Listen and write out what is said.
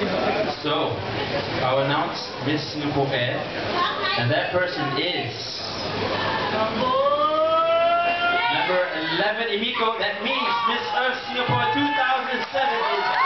So, I'll announce Miss Singapore Air, and that person is number 11, Emiko. That means Miss Earth Singapore 2007 is